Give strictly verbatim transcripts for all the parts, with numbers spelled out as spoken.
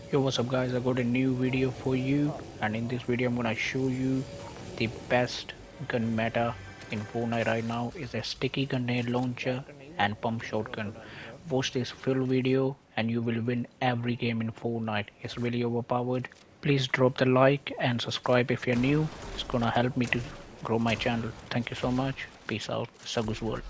Yo, what's up guys, I got a new video for you, and in this video I'm gonna show you the best gun meta in Fortnite right now is a sticky grenade launcher and pump shotgun. Watch this full video and you will win every game in Fortnite. It's really overpowered. Please drop the like and subscribe if you're new. It's gonna help me to grow my channel. Thank you so much. Peace out. Sagus World.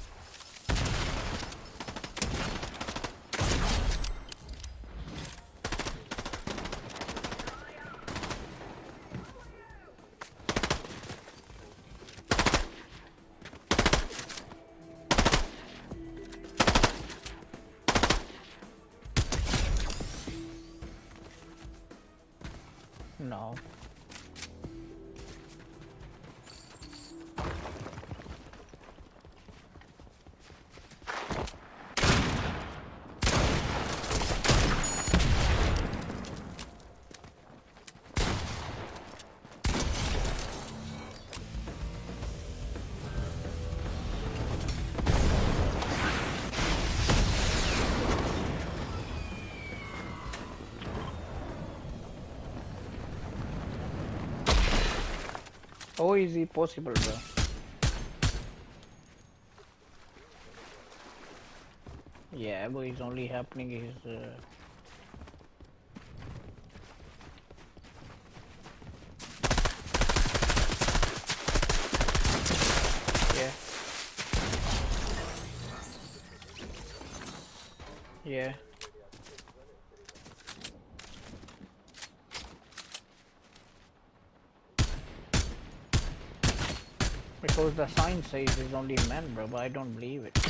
No. How is it possible, bro? Yeah, but it's only happening is uh... yeah, yeah. Because the sign says it's only men, bro, but I don't believe it.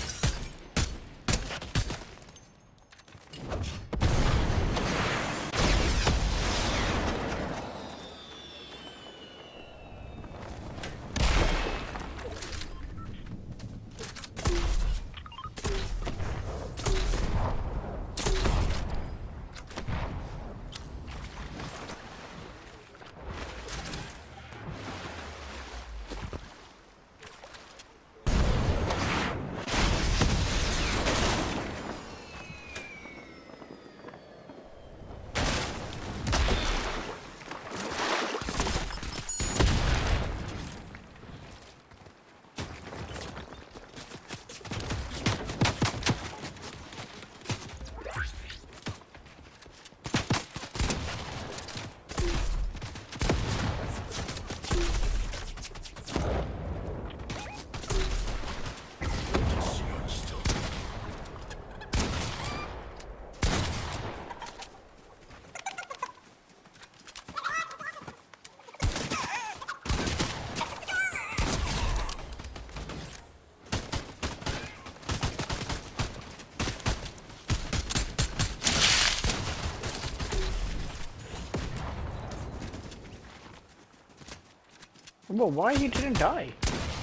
But why he didn't die?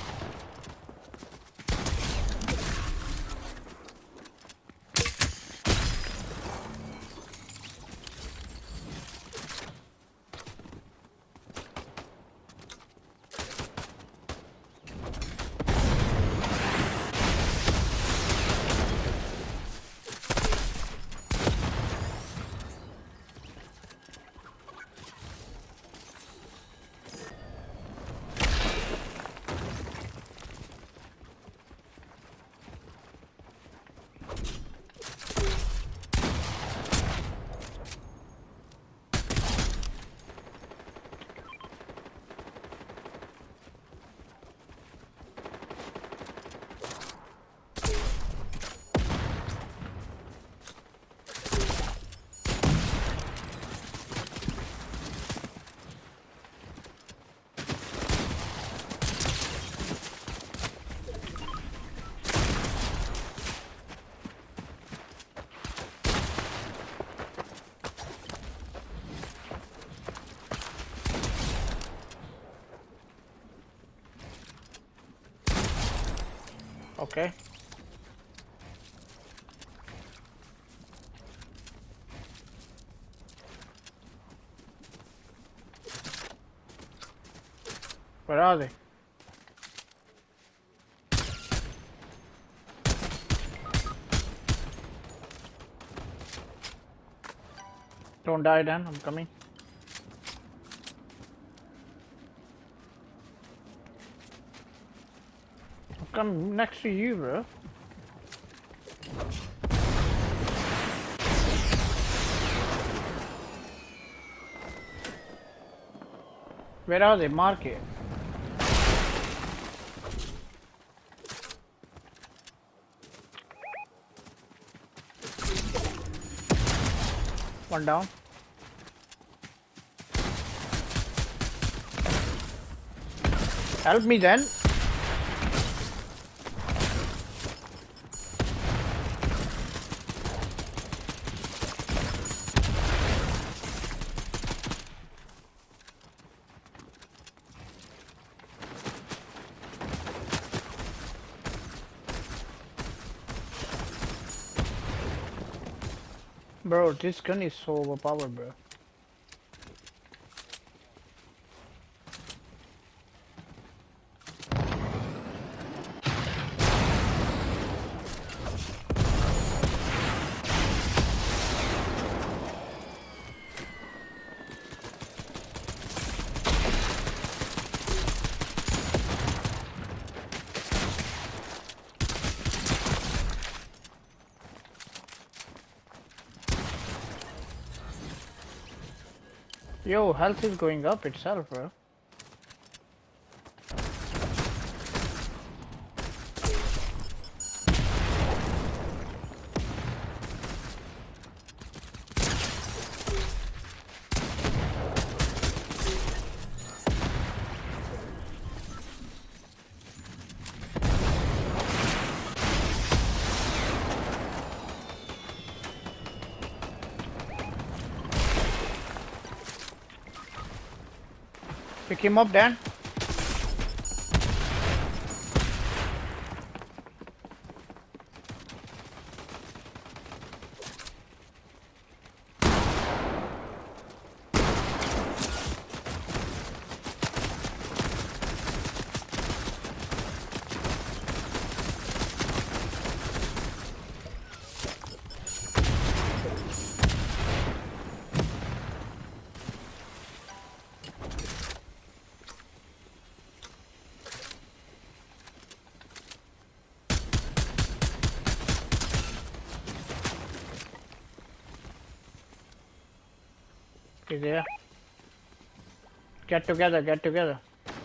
Okay. Where are they? Don't die, Dan. I'm coming. I'm coming next to you, bro. Where are they? Mark it. One down. Help me then. Bro, this gun is so overpowered, bro. Yo, health is going up itself, bro. Pick him up, Dan. He's there. Get together, get together.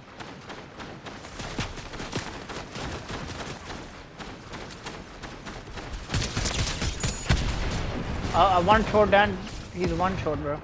Uh, uh, one shot, Dan. He's one shot, bro.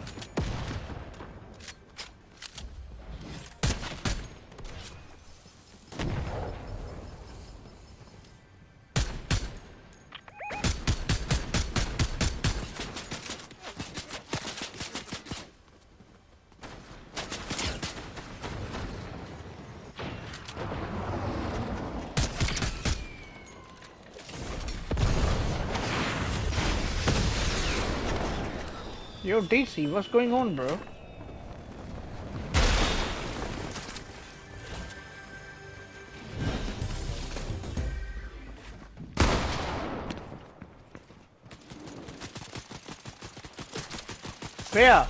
Yo, D C, what's going on, bro? Where?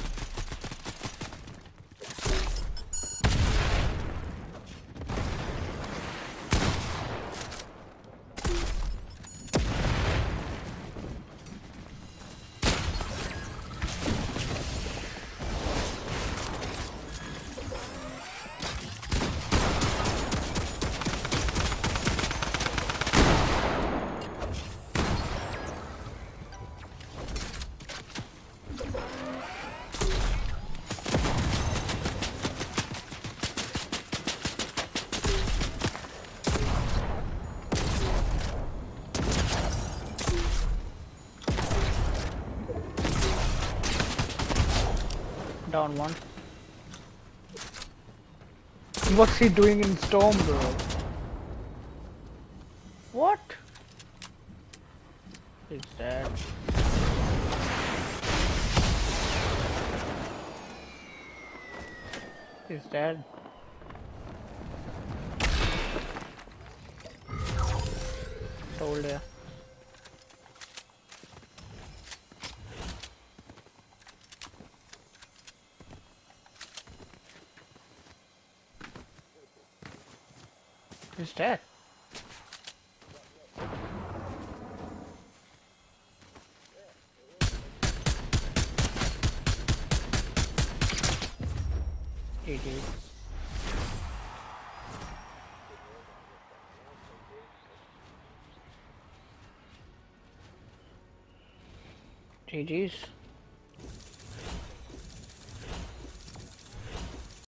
Down one. What's he doing in Storm, bro? What? He's dead. He's dead. Told ya. Who's that? G G. G G's.